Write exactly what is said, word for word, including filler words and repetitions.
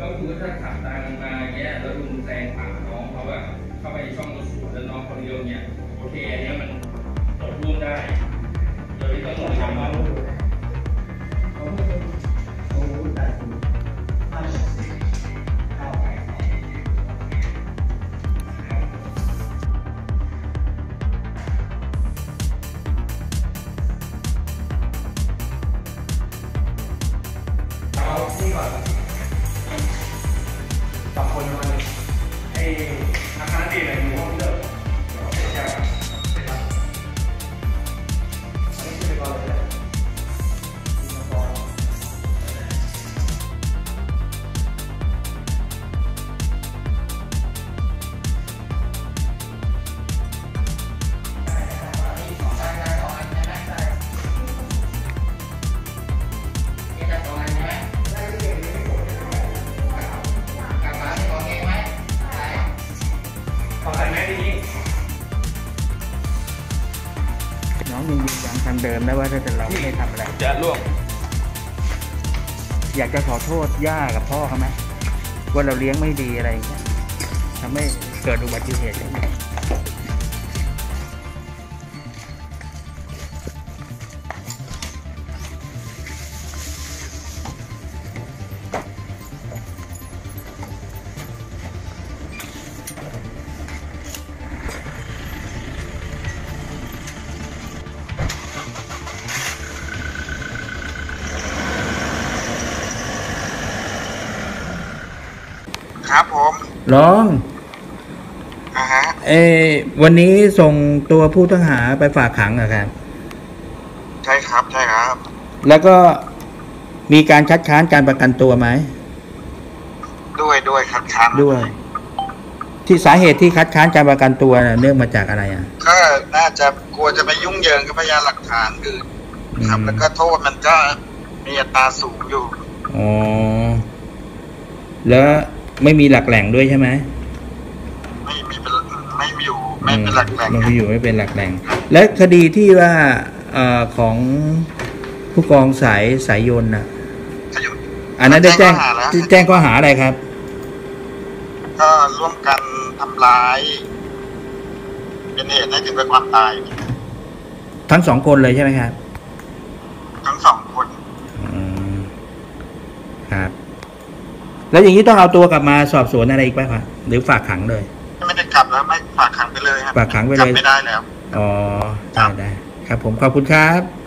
แล้วคุณก็ถ้าขับตามมาเงี้ยแล้วลุงแซงผ่านน้องเขาแบบเข้าไปช่องรถสวนแล้วน้องเขาเลี้ยวเงี้ยโอเคอันนี้มันตกร่วมได้โดยไม่ต้องหลงทางว่านี่ก่อนสองคนมาไอ้อาคารดีอะไรอยู่ห้องเดิมเดี๋ยวเสร็จแล้วเสร็จแล้วอันนี้คือไปก่อนเลยที่มาก่อนน้องยังยืนยันคำเดิมนะว่าถ้าเกิดเราไม่ได้ทำอะไรจะล่วงอยากจะขอโทษย่ากับพ่อเขาไหมว่าเราเลี้ยงไม่ดีอะไรอย่างเงี้ยทำให้เกิดอุบัติเหตุอย่างนี้ครับผมลองอ่าฮะเอวันนี้ส่งตัวผู้ต้องหาไปฝากขังเหรอครับใช่ครับใช่ครับแล้วก็มีการคัดค้านการประกันตัวไหมด้วยด้วยคัดค้านด้วยที่สาเหตุที่คัดค้านการประกันตัวเนื่องมาจากอะไรอ่ะก็น่าจะกลัวจะไปยุ่งเหยิงกับพยานหลักฐานอื่นครับแล้วก็โทษมันก็มีอัตราสูงอยู่อ๋อแล้วไม่มีหลักแหล่งด้วยใช่ไหมไม่มีไม่มีอยู่ไม่เป็นหลักแหล่งไม่อยู่ไม่เป็นหลักแหล่งและคดีที่ว่าเอ่อของผู้กองสายสายยนต์น่ะอันนั้นได้แจ้งแจ้งข้อหาอะไรครับก็ร่วมกันทำร้ายเป็นเหตุให้ถึงแก่ความตายทั้งสองคนเลยใช่ไหมครับทั้งสองคนครับแล้วอย่างนี้ต้องเอาตัวกลับมาสอบสวนอะไรอีกไหมครับหรือฝากขังเลยไม่ได้กลับแล้วไม่ฝากขังไปเลยครับฝากขังไปเลยไม่ได้แล้วอ๋อได้ได้ครับผมขอบคุณครับ